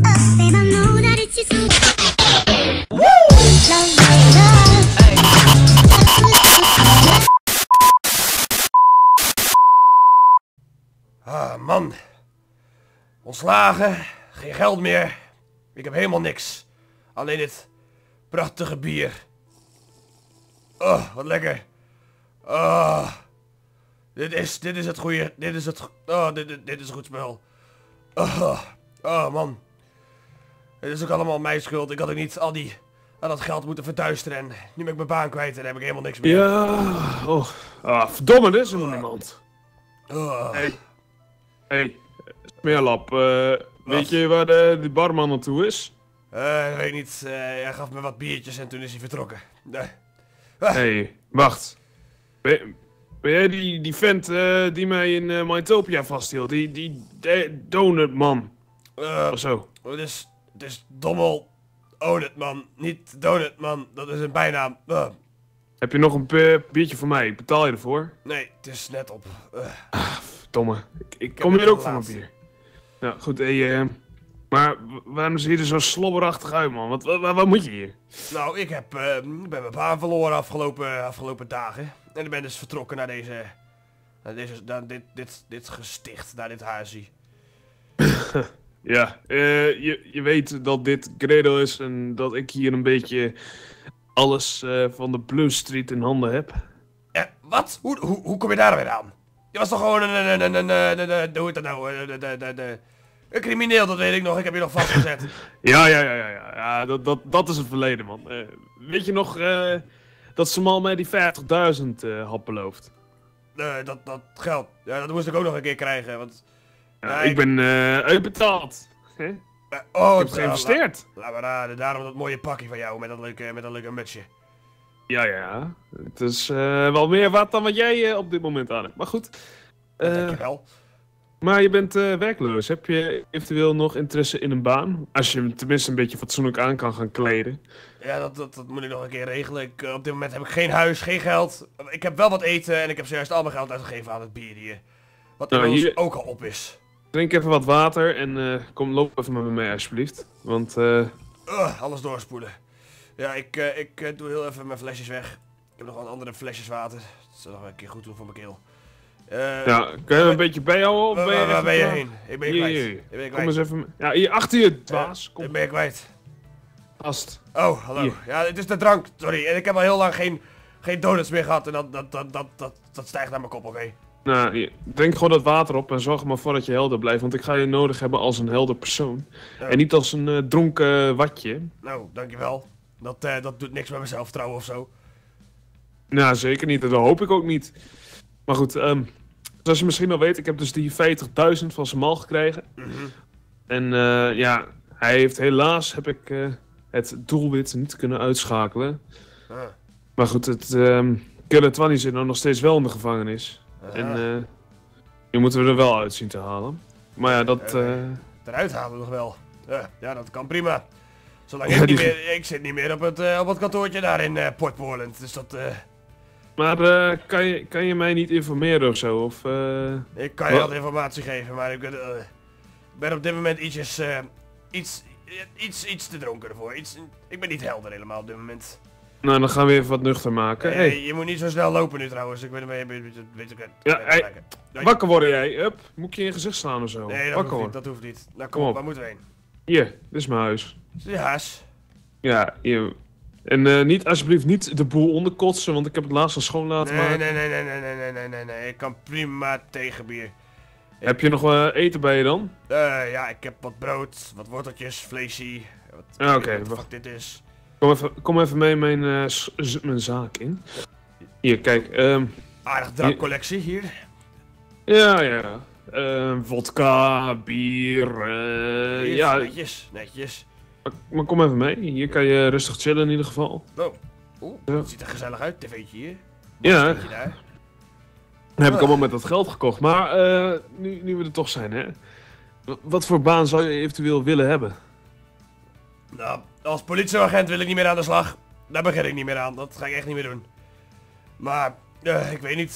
Ah, man. Ontslagen, geen geld meer. Ik heb helemaal niks. Alleen dit prachtige bier. Oh, wat lekker. Oh. Dit is het goede. Dit is het. Oh, dit is een goed spel. Oh, man. Het is ook allemaal mijn schuld. Ik had ook niet al dat geld moeten verduisteren. En nu ben ik mijn baan kwijt en dan heb ik helemaal niks meer. Ja, oh. Ah, verdomme, er is er nog niemand. Hey, Smeerlap, weet je waar die barman naartoe is? Ik weet niet. Hij gaf me wat biertjes en toen is hij vertrokken. Hey, wacht. Ben jij die vent die mij in Mytopia vasthield? Die donutman. Of zo. Het is Dommel Donutman, niet Donutman. Dat is een bijnaam. Heb je nog een biertje voor mij? Betaal je ervoor? Nee, het is net op. Verdomme. Ik kom hier ook voor een bier. Ja, goed. Maar waarom zie je er zo slobberachtig uit, man? Wat moet je hier? Nou, ik ben mijn baan verloren afgelopen dagen. En ik ben dus vertrokken naar dit gesticht, naar dit huisje. Ja, je weet dat dit Gredo is en dat ik hier een beetje alles van de Blue Street in handen heb. Wat? Hoe kom je daar weer aan? Je was toch gewoon hoe heet dat nou? Een crimineel, dat weet ik nog. Ik heb je nog vastgezet. Ja, dat is het verleden, man. Weet je nog dat Samal mij die 50.000 had beloofd? Dat geld. Ja, dat moest ik ook nog een keer krijgen, want... Ja, ik ben uitbetaald. Ik heb geïnvesteerd. Laat maar raden, daarom dat mooie pakje van jou met dat leuke mutsje. Ja. Het is wel meer waard dan wat jij op dit moment aan hebt. Maar goed. Dankjewel. Maar je bent werkloos. Heb je eventueel nog interesse in een baan? Als je hem tenminste een beetje fatsoenlijk aan kan gaan kleden. Ja, dat moet ik nog een keer regelen. Op dit moment heb ik geen huis, geen geld. Ik heb wel wat eten en ik heb zojuist al mijn geld uitgegeven aan het bier hier. Wat inmiddels ook al op is. Drink even wat water en loop even met me mee alsjeblieft. Want alles doorspoelen. Ja, ik doe heel even mijn flesjes weg. Ik heb nog wel andere flesjes water. Dat zal nog een keer goed doen voor mijn keel. Ja, kun je een beetje bijhouden? Of waar ben je heen? Ik ben je kwijt. Kom eens even... Ja, hier achter je, dwaas. Kom. Ik ben je kwijt. Gast. Oh, hallo. Hier. Ja, het is de drank. Sorry. En ik heb al heel lang geen donuts meer gehad. En dat stijgt naar mijn kop, oké? Nou, drink gewoon dat water op en zorg er maar voor dat je helder blijft. Want ik ga je nodig hebben als een helder persoon. En niet als een dronken watje. Nou, dankjewel. Dat doet niks met mijn zelfvertrouwen of zo. Nou, zeker niet. Dat hoop ik ook niet. Maar goed, zoals je misschien al weet, ik heb dus die 50.000 van Samal gekregen. En ja, hij heeft helaas, heb ik het doelwit niet kunnen uitschakelen. Maar goed, het Killer Twanny zit nou nog steeds wel in de gevangenis. En nu moeten we er wel uit zien te halen. Maar ja, dat... Eruit halen nog wel. Ja, dat kan prima. Zolang ik zit niet meer op het kantoortje daar in Port Portland, dus dat... Maar kan je mij niet informeren of zo? Of, ik kan je wat informatie geven, maar ik ben op dit moment iets te dronken ervoor. Ik ben niet helder helemaal op dit moment. Nou, dan gaan we even wat nuchter maken. Hey. Je moet niet zo snel lopen nu trouwens. Ik ben wakker worden jij. Hup, moet ik je in je gezicht slaan of zo? Nee, dat hoeft niet. Nou kom op, waar moeten we heen? Hier, dit is mijn huis. Is dit je huis? Ja, hier. En alsjeblieft niet de boel onderkotsen, want ik heb het laatst al schoon laten maken. Nee. Ik kan prima tegen bier. Heb je nog eten bij je dan? Ja, ik heb wat brood, wat worteltjes, vleesje. Oké. Wat de fuck dit is. Kom even mee mijn zaak in. Hier, kijk. Aardig drankcollectie hier. Ja. Vodka, bier, ja. Netjes. Maar kom even mee. Hier kan je rustig chillen in ieder geval. Het ziet er gezellig uit, tv'tje hier. Ja. Dat heb ik allemaal met dat geld gekocht. Maar nu we er toch zijn, hè. Wat voor baan zou je eventueel willen hebben? Nou, als politieagent wil ik niet meer aan de slag. Daar begin ik niet meer aan. Dat ga ik echt niet meer doen. Maar, ik weet niet.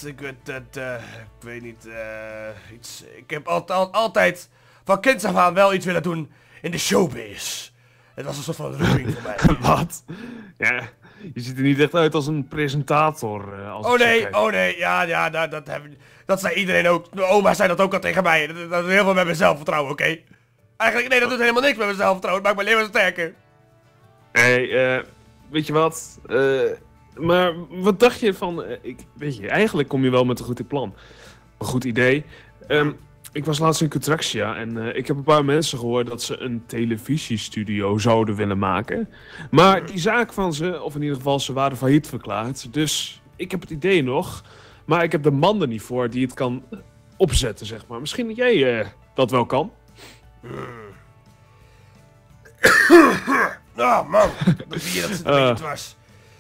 Ik heb altijd van kinds af aan wel iets willen doen in de showbiz. Het was een soort van roeping voor mij. Wat? Ja, je ziet er niet echt uit als een presentator. Als ik zo kijk. Oh nee, ja, dat zei iedereen ook. Mijn oma zei dat ook al tegen mij. Dat doet heel veel met mijn zelfvertrouwen, oké? Eigenlijk, nee, dat doet helemaal niks met mijn zelfvertrouwen. Het maakt me alleen maar sterker. Hey, weet je wat? Maar wat dacht je van... weet je, eigenlijk kom je wel met een goed plan. Een goed idee. Ik was laatst in Kutraxia en ik heb een paar mensen gehoord dat ze een televisiestudio zouden willen maken. Maar die zaak van ze, of in ieder geval ze waren failliet verklaard. Dus ik heb het idee nog, maar ik heb de man er niet voor die het kan opzetten, zeg maar. Misschien dat jij dat wel kan? Nou, man. Dat bier dat zit een beetje dwars.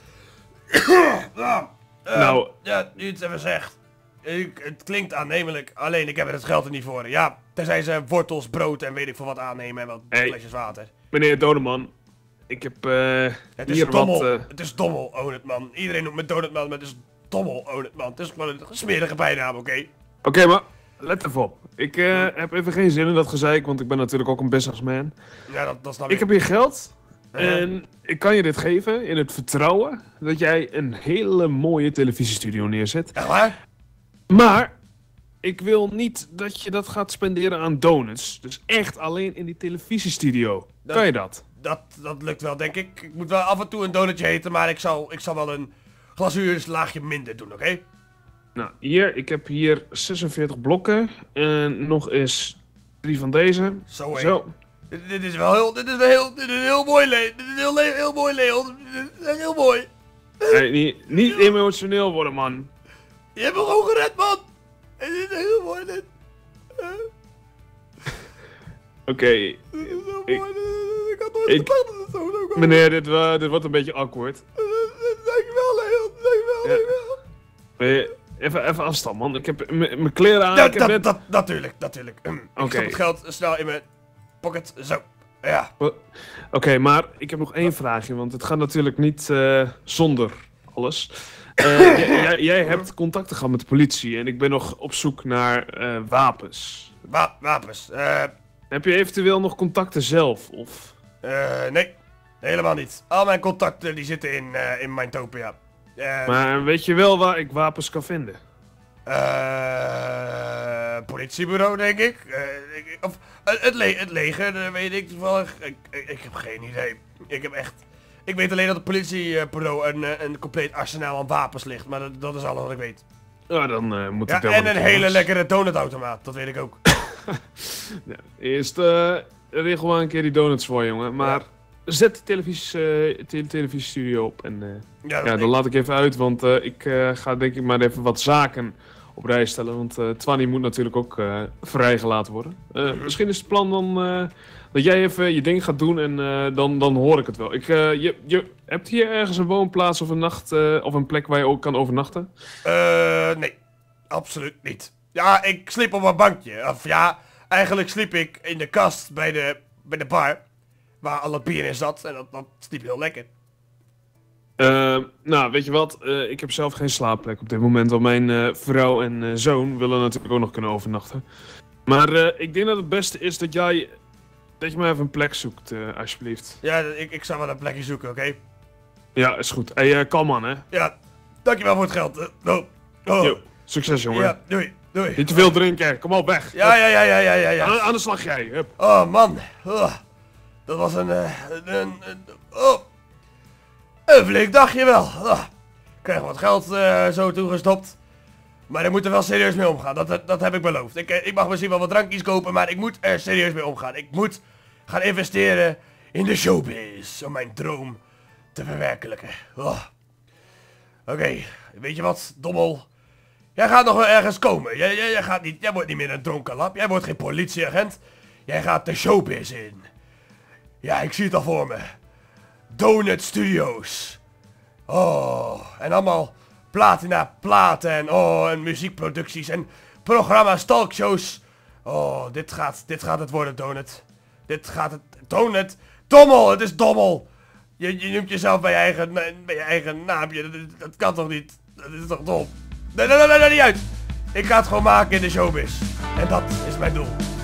Nou. Ja, nu het even zegt. Het klinkt aannemelijk, alleen ik heb er het geld er niet voor. Ja, tenzij ze wortels, brood en weet ik veel wat aannemen en wat flesjes water. Meneer Doneman, ik heb het is hier dommel. wat... Het is dommel, Own It Man. Iedereen noemt me Donutman, maar het is dommel, Own It Man. Het is gewoon een smerige bijnaam, oké? Oké, maar let even op. Ik heb even geen zin in dat gezeik, want ik ben natuurlijk ook een businessman. Ja, dat snap Ik heb hier geld en ik kan je dit geven in het vertrouwen dat jij een hele mooie televisiestudio neerzet. Echt waar? Maar ik wil niet dat je dat gaat spenderen aan donuts. Dus echt alleen in die televisiestudio. Kan je dat? Dat lukt wel, denk ik. Ik moet wel af en toe een donutje eten, maar ik zal wel een glazuurslaagje minder doen, oké? Nou, ik heb hier 46 blokken en nog eens 3 van deze. Zo. Dit is heel mooi, Leon. Dit is heel mooi, Leon. Dit is heel mooi. Hey, niet emotioneel worden, man. Je hebt me gewoon gered, man. Dit is heel mooi, dit. Oké. Dit is zo mooi. Ik had nooit gedacht dat het zo zou komen. Meneer, dit wordt een beetje awkward. Dankjewel, Leon. Dankjewel. Wil je even afstand, man. Ik heb mijn kleren aan. Natuurlijk. Ik stop het geld snel in mijn pocket. Zo. Ja. Oké, maar ik heb nog één vraagje, want het gaat natuurlijk niet zonder alles. Jij hebt contacten gehad met de politie en ik ben nog op zoek naar wapens. Wapens? Heb je eventueel nog contacten zelf, of? Nee. Helemaal niet. Al mijn contacten die zitten in Mindtopia. Maar weet je wel waar ik wapens kan vinden? Politiebureau, denk ik. Of het leger, weet ik toevallig. Ik heb geen idee. Ik weet alleen dat het politiebureau een compleet arsenaal aan wapens ligt. Maar dat is alles wat ik weet. Ja, dan moet ik ja, en een hele lekkere donutautomaat, dat weet ik ook. Ja, eerst regel maar een keer die donuts voor, jongen. Maar zet de televisiestudio op en dan laat ik even uit, want ik ga denk ik maar even wat zaken op rij stellen. Want Twanny moet natuurlijk ook vrijgelaten worden. Misschien is het plan dan dat jij even je ding gaat doen en dan hoor ik het wel. Je hebt hier ergens een woonplaats of een nacht of een plek waar je ook kan overnachten? Nee. Absoluut niet. Ja, ik sliep op een bankje. Of ja, eigenlijk sliep ik in de kast bij de bar. Waar al het bier in zat. En dat sliep heel lekker. Nou, weet je wat? Ik heb zelf geen slaapplek op dit moment. Want mijn vrouw en zoon willen natuurlijk ook nog kunnen overnachten. Maar ik denk dat het beste is dat je maar even een plek zoekt, alsjeblieft. Ja, ik zal wel een plekje zoeken, oké? Ja, is goed. Hey, kalm man, hè? Ja, dankjewel voor het geld. Yo, succes, jongen. Ja, doei. Niet te veel drinken, kom op, weg. Ja. Aan de slag, jij. Hup. Oh, man. Dat was een flink dagje wel. Ik krijg wat geld zo toegestopt. Maar ik moet er wel serieus mee omgaan. Dat heb ik beloofd. Ik mag misschien wel wat drankjes kopen, maar ik moet er serieus mee omgaan. Ik moet gaan investeren in de showbiz. Om mijn droom te verwerkelijken. Oké, weet je wat, dommel? Jij gaat nog wel ergens komen. Jij wordt niet meer een dronken lap. Jij wordt geen politieagent. Jij gaat de showbiz in. Ja, ik zie het al voor me. Donut Studios. En allemaal platina platen en muziekproducties en programma's, talkshows. Dit gaat het worden, Donut. Dit gaat het... Donut! Dommel! Het is dommel! Je noemt jezelf bij je eigen naampje. Dat kan toch niet? Dat is toch dom? Nee, niet uit! Ik ga het gewoon maken in de showbiz. En dat is mijn doel.